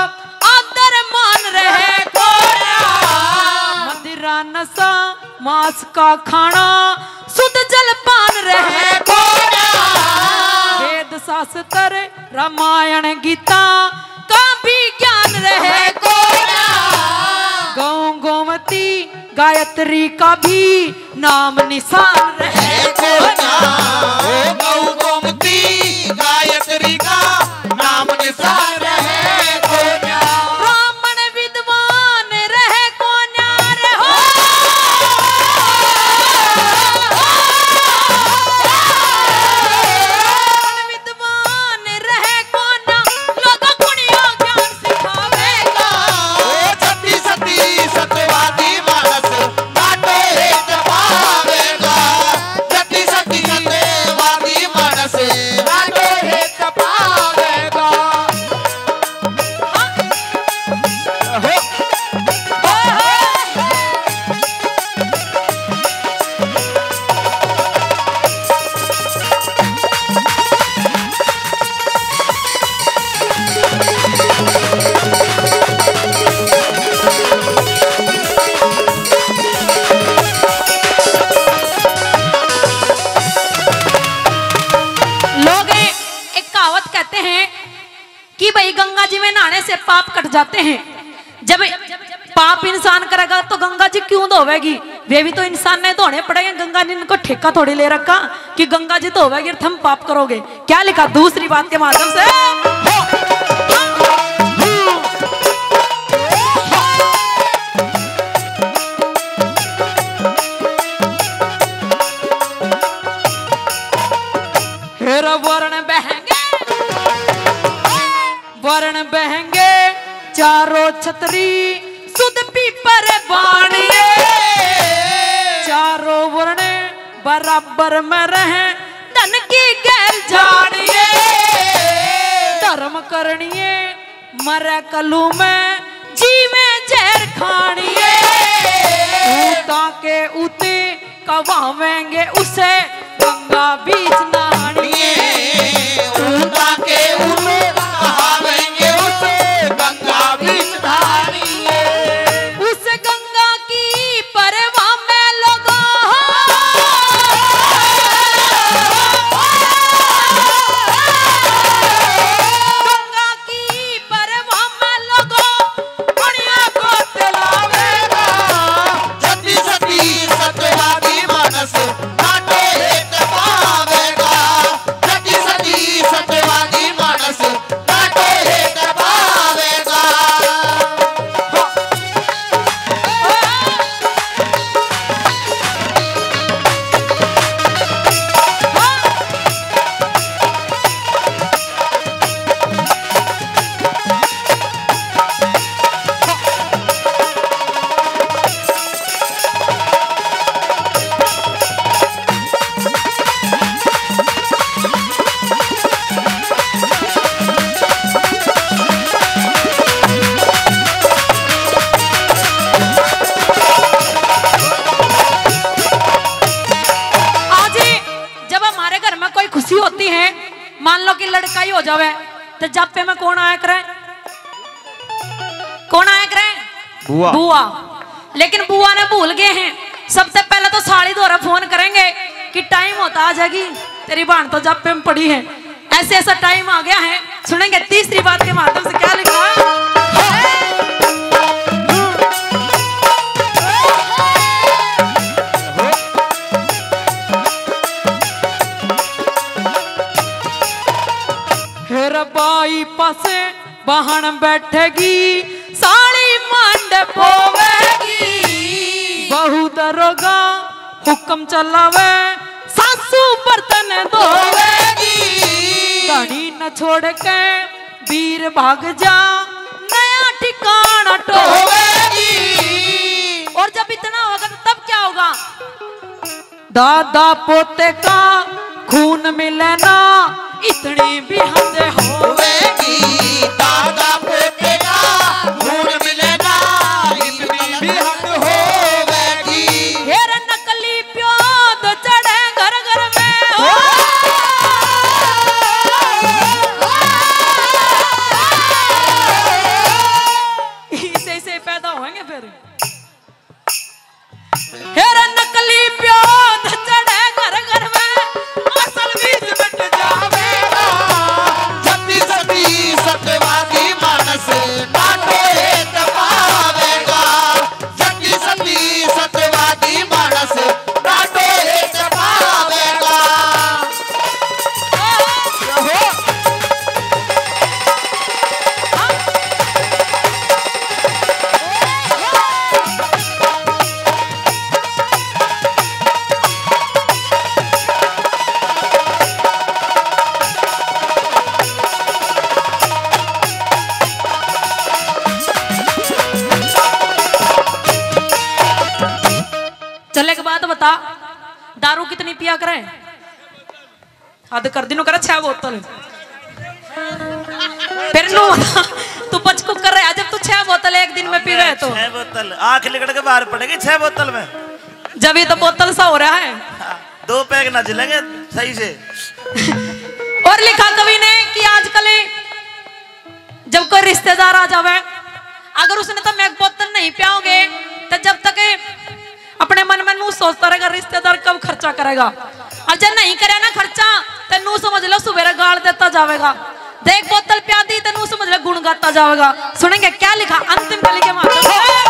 आदर मान रहे कोन्या। मदिरा नशा मांस का खाना शुद्ध जलपान रहे कोन्या। वेद शास्त्र रामायण गीता का भी ज्ञान रहे कोन्या। गौ गोमती गायत्री का भी नाम निशान रहे कोन्या। गौ गोमती गायत्री का नाम निशान रहे कोन्या। ब्राह्मण विद्वान रहे कोन्या रे हो। ब्राह्मण विद्वान रहे कोन्या लोगों कुड़ियों ज्ञान सिखावेगा। सती सती सत्यवादी मानस बाटे हेत पावेगा। सती सती सत्यवादी मानस बाटे हेत पावेगा। लोग एक कहावत कहते हैं कि भाई गंगा जी में नहाने से पाप कट जाते हैं। जब पाप इंसान करेगा तो गंगा जी क्यों धोवेगी? वे भी तो इंसान ने धोने पड़ेंगे। गंगा ने इनको ठेका थोड़ी ले रखा कि गंगा जी धोवेगी और तुम पाप करोगे। क्या लिखा दूसरी बात के माध्यम से? वर्ण बहेंगे चारों छतरी सुध पीपर बाणिए। चारों वर्ण बराबर में रहे धन की गैल जानिए। धर्म करनिए मरे कलू में जीवे जहर खानिए। ऊता के उते कवावेंगे उसे गंगा बीच नहानिए। ऊता के उते कहावेंगे उसे गंगा बीच नहानिए। उस गंगा की परवाह में लोगों गंगा की परवाह में लोगों दुनिया को चलावेगा। सती सती सत्यवादी मानस बाटे हेत पावेगा। सती सती सत्यवादी मानस बाटे हेत पावेगा। आज ही जब हमारे घर में कोई खुशी होती है, मान लो कि लड़का ही हो जावे, तो जापे में कौन आया करे? कौन आया करे? बुआ। बुआ। लेकिन बुआ ने भूल गए हैं। सबसे पहले तो साड़ी द्वारा फोन करेंगे कि टाइम होता आ जाएगी, तेरी बहन तो जापे में पड़ी है। ऐसे ऐसा टाइम आ गया है। सुनेंगे तीसरी बात के माध्यम से क्या लिखा है? फिर बाई पासे बहन बैठेगी साड़ी मंडप होवेगी। बहू दरोगा हुक्म चलावे सासू बर्तन धोवेगी। धनी न छोड़ के वीर भाग जा नया ठिकाना टोवेगी। और जब इतना होगा तो तब क्या होगा? दादा पोते का खून मिले ना इतनी भी हद होवेगी। दादा पोते का खून मिले ना इतनी भी हद होवेगी। हेर नकली प्योद चढ़े घर घर में हो। फिर हेरा नकली प्याद चढ़े घर घर में असल बीज मिट जावेगा जति सती सत्यवादी मानस नाटो हेत पावेगा जति सती सत्यवादी मानस नाटो हेत पावेगा चले के बाद बता दारू कितनी पिया करे हद कर दिनों करे 6 बोतल फिर नो तू पचकुक कर रहा है जब तू 6 बोतल एक दिन में पीवे तो 6 बोतल आंख लिकड़ के बाहर पड़ेगी 6 बोतल में जब ये तो बोतल सा हो रहा है 2 पैक ना जलेंगे सही से और लिखा कवि ने कि आजकल जब कोई रिश्तेदार आ जावे अगर उसने तो मैं एक बोतल नहीं पियाओगे तो जब तक अपने मन में नू सोचता रहेगा रिश्तेदार कब खर्चा करेगा और जब नहीं करे ना खर्चा तो नू समझ लो सुबह गाल देता जाएगा देख बोतल पिया दी तो नू समझ लो गुण गाता जाएगा सुनेंगे क्या लिखा अंतिम कली के माध्यम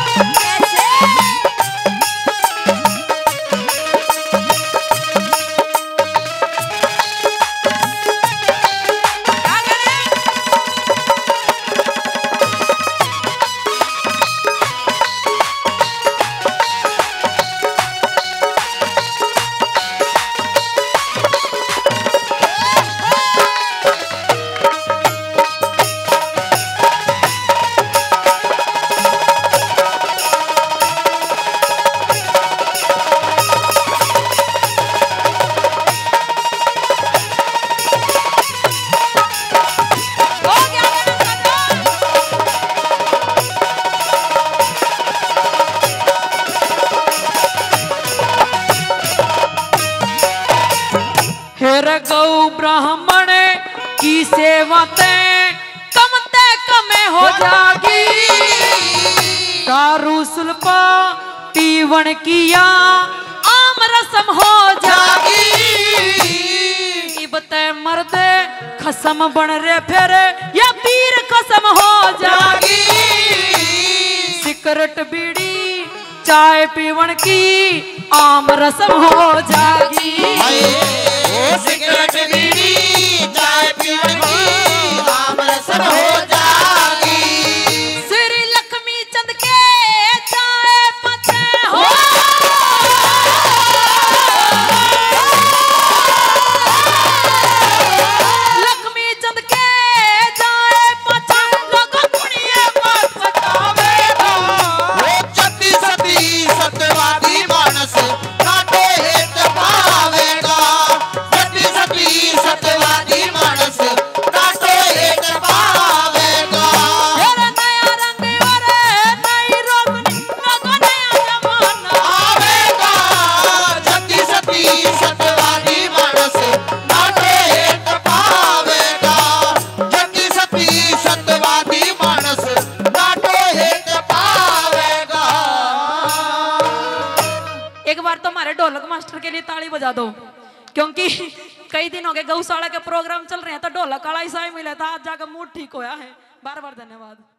गौ ब्राह्मण की सेवा ते कमे हो जागी दारू सुल्पा पीवन किया आम रसम हो जागी इबते मर्दे खसम बन रे फिर या पीर कसम हो जागी सिगरेट बीड़ी चाय पीवन की आम रसम हो जागी सिगरेट बीड़ी चाय पीवन की आम रसम हो जागी श्री लक्ष्मी चंद के चाय पते हो लक्ष्मी चंद के चाय पते लोगों कुड़िए बात बतावेगा वो जति सती सत्यवादी मानस नाटो हेत पावेगा जति सती सत्यवादी मानस नाटो हेत पावेगा तेरा नया रंग वारे नई रोशनी लोगों नया जमाना आवेगा जति सती सत्यवादी मानस नाटो हेत पावेगा जति सती सत्यवादी मानस नाटो हेत पावेगा एक बार तो हमारे ढोलक मास्टर के लिए ताली बजा दो क्योंकि कई दिन हो गए गौशाला के प्रोग्राम चल रहे हैं तो ढोलक वाला ही मिला था आज जाकर मूड ठीक होया है बार बार धन्यवाद।